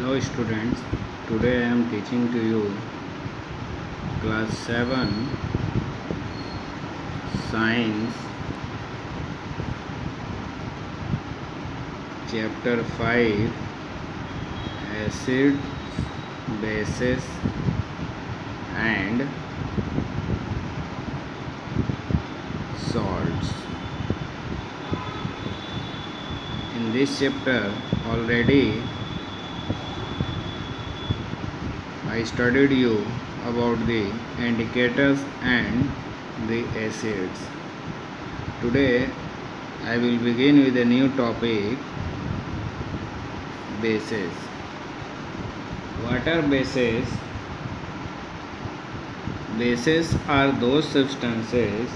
Hello students, today I am teaching to you class 7 science chapter 5 acids, bases and salts. In this chapter already I studied you about the indicators and the acids. Today I will begin with a new topic, bases. What are bases? Bases are those substances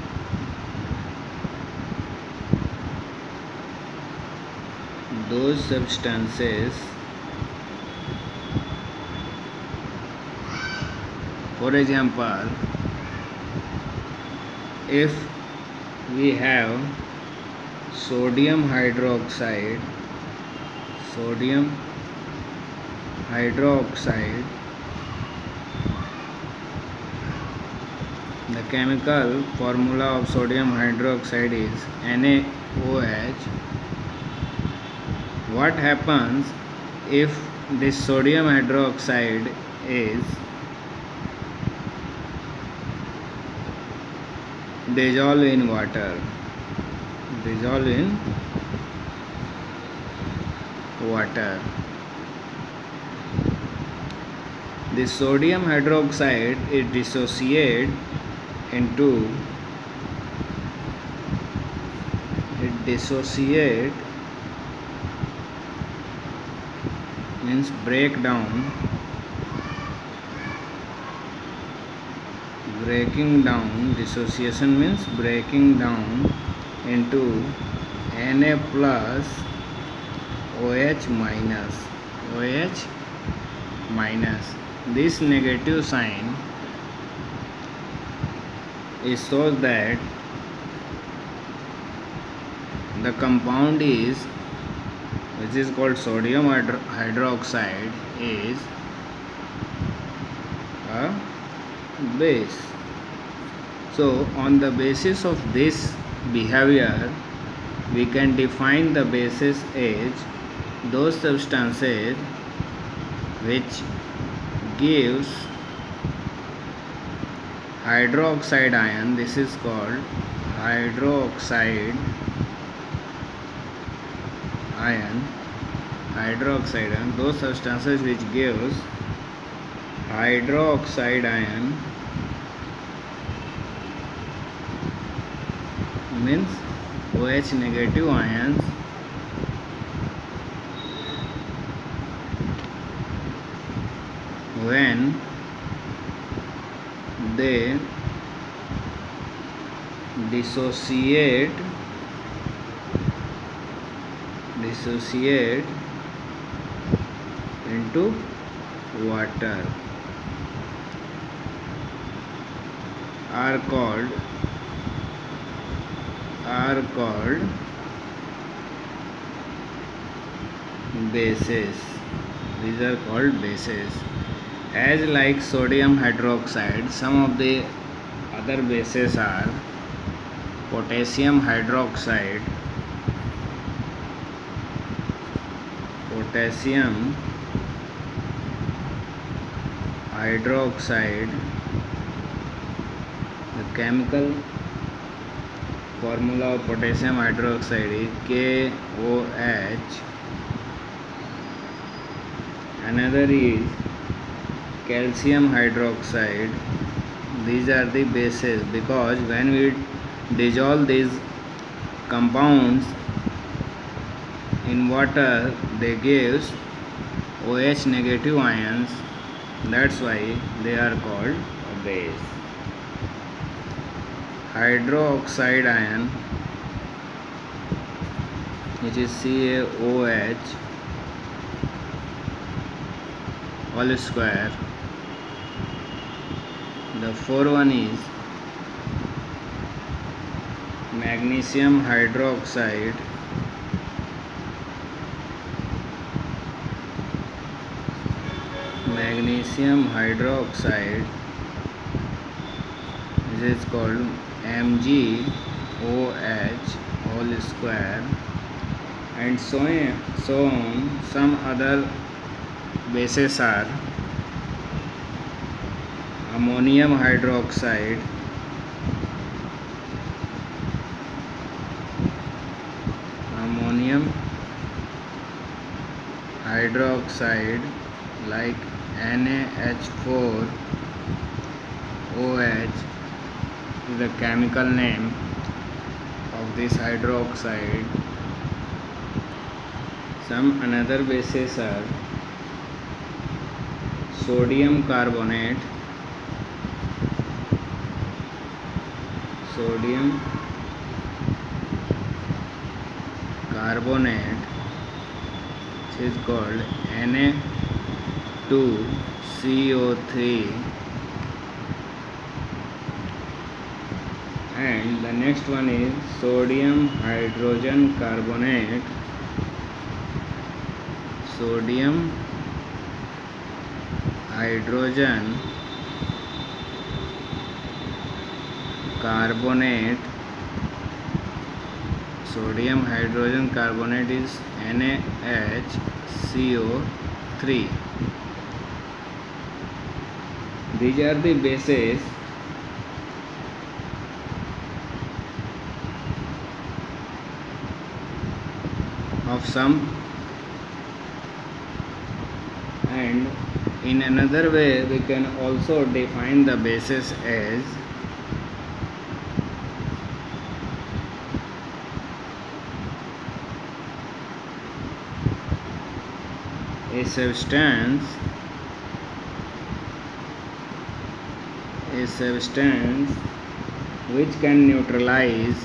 for example, if we have sodium hydroxide, the chemical formula of sodium hydroxide is NaOH. What happens if this sodium hydroxide is dissolved in water? The sodium hydroxide is dissociated means breaking down. Dissociation means breaking down into Na plus OH minus. This negative sign shows that the compound which is called sodium hydroxide is a base. So on the basis of this behavior we can define the bases as those substances which gives hydroxide ion. This is called hydroxide ion. Those substances which gives hydroxide ion means OH negative ions when they dissociate into water are called bases. These are called bases. As like sodium hydroxide, some of the other bases are potassium hydroxide, the chemical formula of potassium hydroxide is KOH. Another is calcium hydroxide. These are the bases because when we dissolve these compounds in water they give OH negative ions. That's why they are called a base. Hydroxide ion, which is CaOH all square. The fourth one is magnesium hydroxide, magnesium hydroxide, this is called MgOH whole square, and so on. Some other bases are ammonium hydroxide, like NaH4OH is the chemical name of this hydroxide. Some another bases are sodium carbonate, which is called Na2CO3, and the next one is sodium hydrogen carbonate, sodium hydrogen carbonate is NaHCO3. These are the bases of some, and in another way we can also define the bases as a substance which can neutralize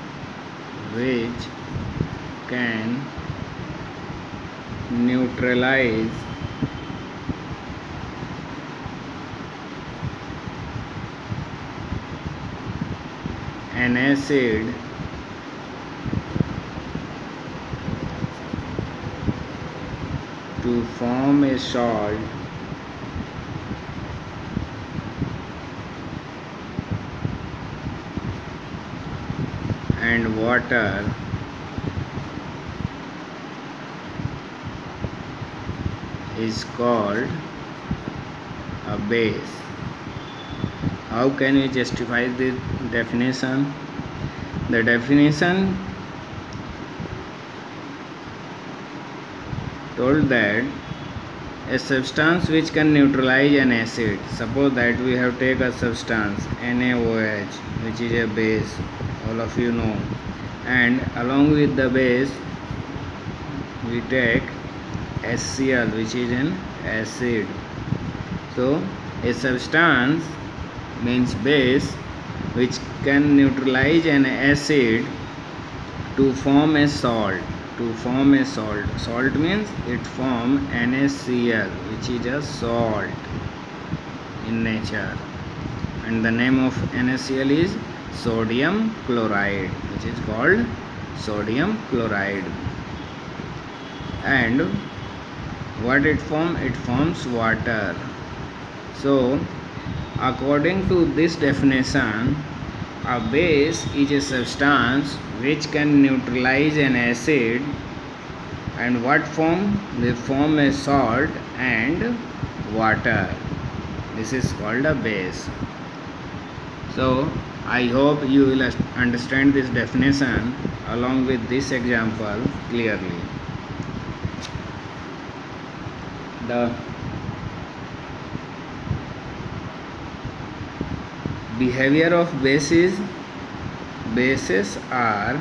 an acid to form a salt and water is called a base. How can we justify this definition? The definition told that a substance which can neutralize an acid. Suppose that we have taken a substance NaOH, which is a base, all of you know, and along with the base we take HCl, which is an acid. So a substance means base which can neutralize an acid to form a salt. Salt means it forms NaCl, which is a salt in nature, and the name of NaCl is sodium chloride, which is called sodium chloride. And what it forms? It forms water. So according to this definition, a base is a substance which can neutralize an acid, and what form? They form a salt and water. This is called a base. So I hope you will understand this definition along with this example clearly. The behavior of bases are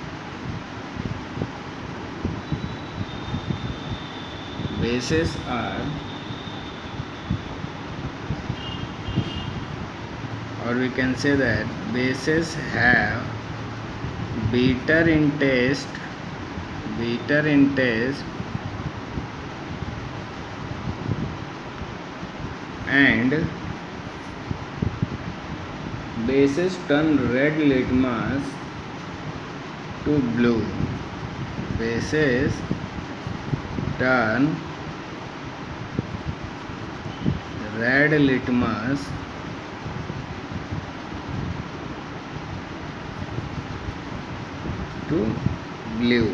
or we can say that bases have bitter in taste and bases turn red litmus to blue. Bases turn red litmus to blue.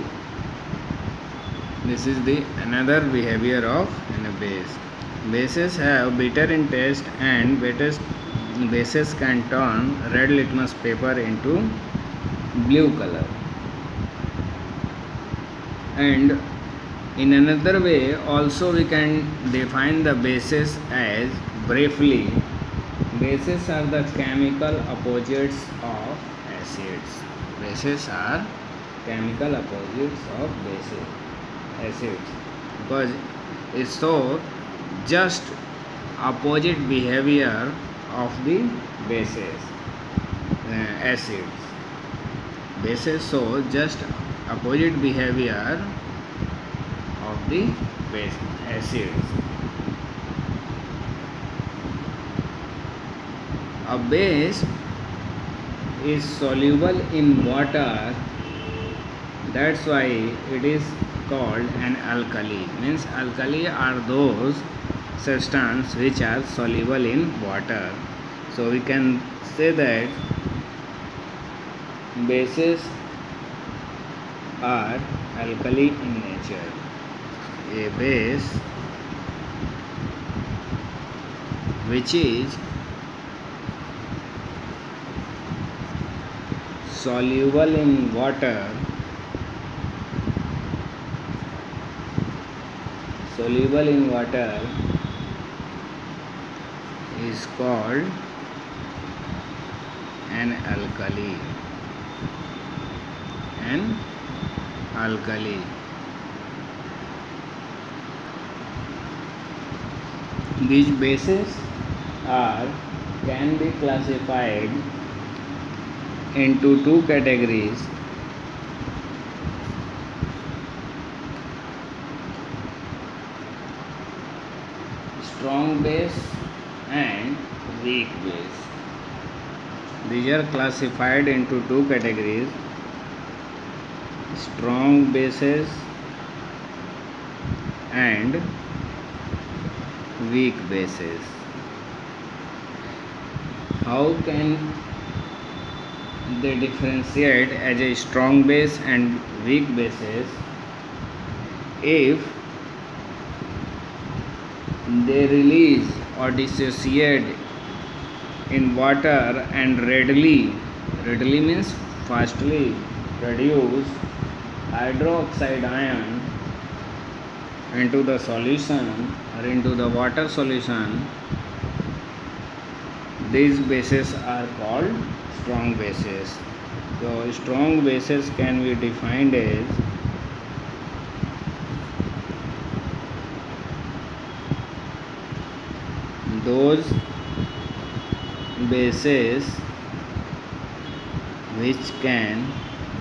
This is the another behavior of a base. Bases have bitter in taste, and bases can turn red litmus paper into blue color. And in another way also we can define the bases as briefly. Bases are the chemical opposites of acids. Bases are chemical opposites of acids, because it's so just opposite behavior of the bases, acids. Bases show just opposite behavior of the acids. A base is soluble in water, that's why it is called an alkali. Means alkali are those substances which are soluble in water. So we can say that bases are alkali in nature. A base which is soluble in water is called an alkali. These bases can be classified into two categories: strong base and weak base. These are classified into two categories: strong bases and weak bases. How can they differentiate as a strong base and weak bases? If they release or dissociate in water and readily means fastly produce hydroxide ion into the solution or into the water solution, these bases are called strong bases. So strong bases can be defined as those bases which can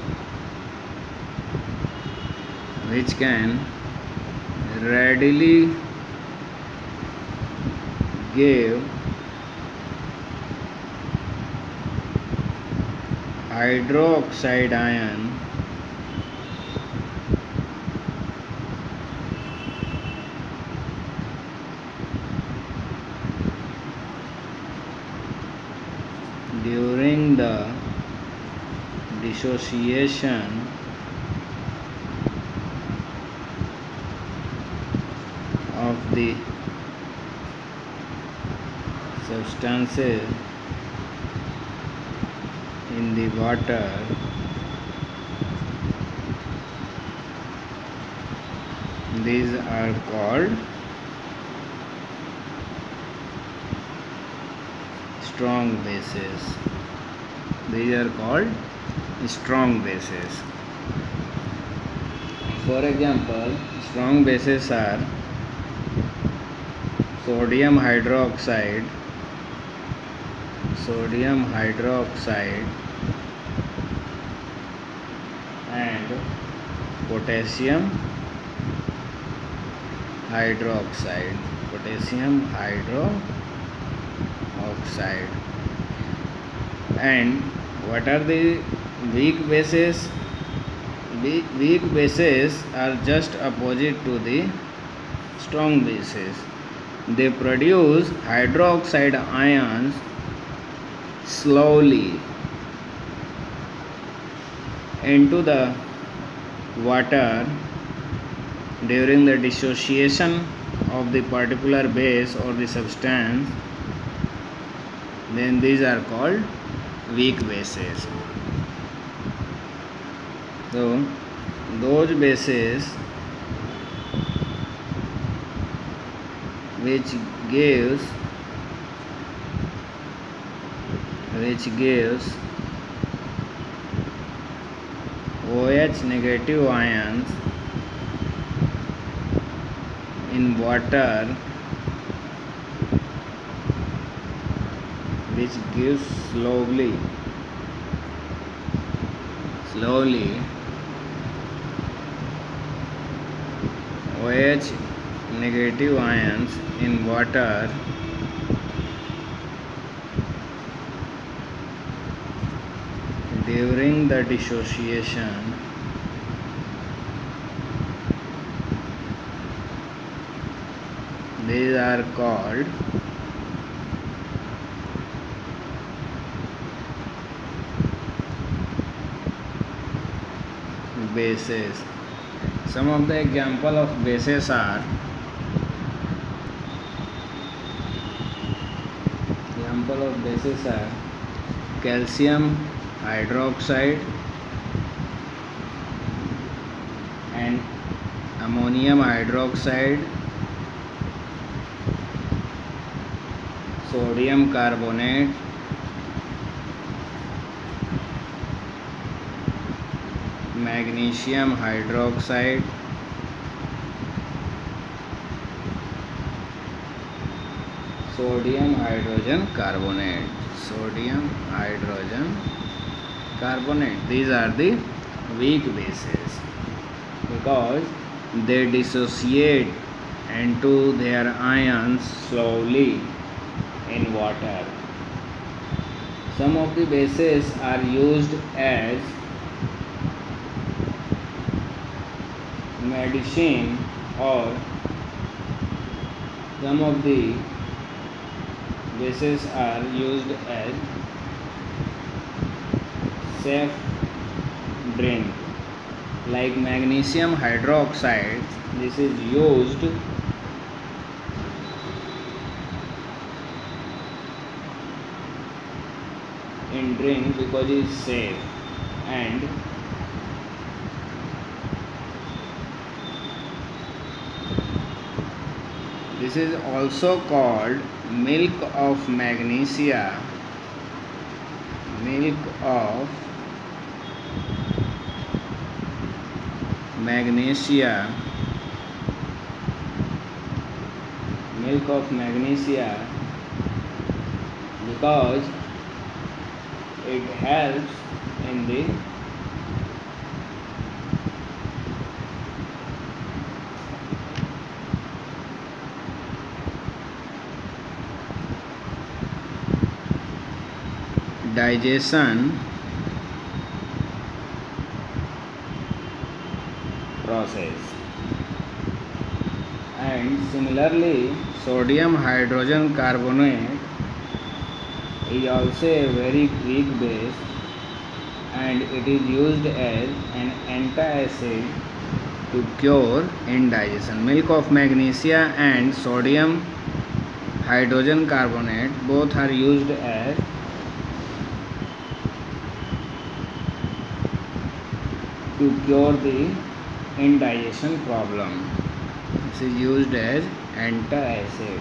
readily give hydroxide ion during the dissociation of the substances in the water. These are called strong bases. These are called strong bases. For example, strong bases are sodium hydroxide and potassium hydroxide. And what are the weak bases? Weak bases are just opposite to the strong bases. They produce hydroxide ions slowly into the water during the dissociation of the particular base or the substance. Then these are called weak bases. So those bases which gives OH negative ions in water, which gives slowly OH negative ions in water during the dissociation. These are called bases. Some of the example of bases are calcium hydroxide and ammonium hydroxide, sodium carbonate, magnesium hydroxide, sodium hydrogen carbonate. These are the weak bases because they dissociate into their ions slowly in water. Some of the bases are used as medicine, or some of the bases are used as safe drink, like magnesium hydroxide. This is used in drink because it is safe, and this is also called milk of magnesia. Milk of magnesia because it helps in the digestion process. And similarly, sodium hydrogen carbonate is also a very weak base, and it is used as an antacid to cure indigestion. Milk of magnesia and sodium hydrogen carbonate both are used as to cure the indigestion problem. This is used as antacid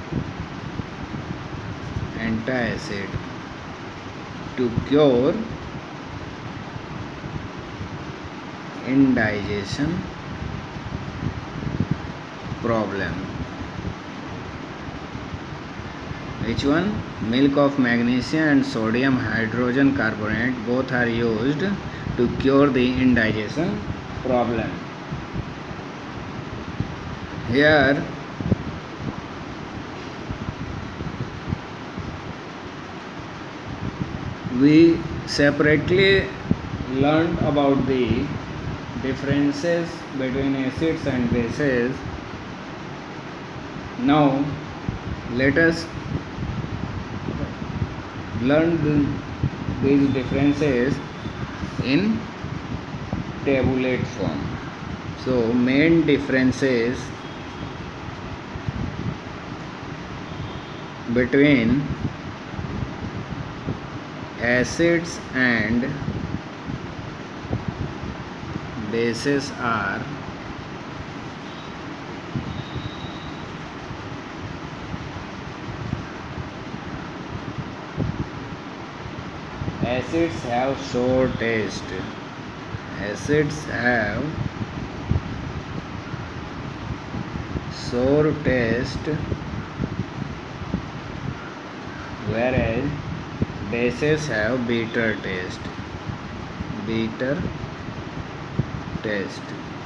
to cure indigestion problem. Which one? Milk of magnesia and sodium hydrogen carbonate both are used to cure the indigestion problem. Here we separately learned about the differences between acids and bases. Now Let us learn these differences in tabulate form. So main differences between acids and bases are acids have sour taste. Acids have sour taste, whereas bases have bitter taste. Bitter taste.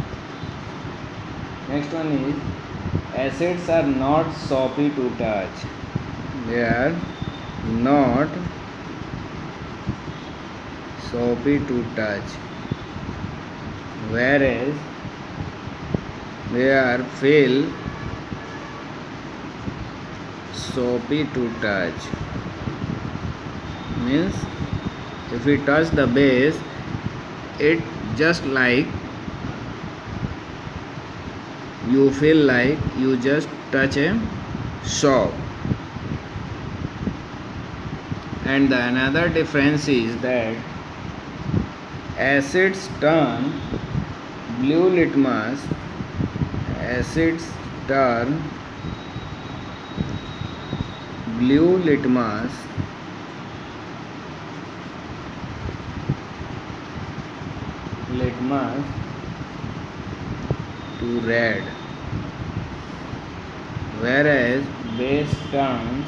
Next one is acids are not soapy to touch. They are not soapy to touch, whereas they are feel soapy to touch. Means if we touch the base, it just like you feel like you just touch a soap. And the another difference is that acids turn blue litmus. Acids turn blue litmus to red, whereas base turns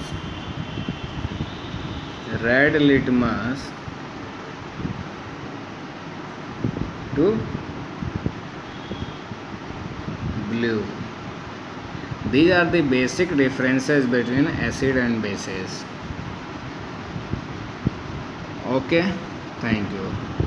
red litmus to blue. These are the basic differences between acid and bases. Okay, thank you.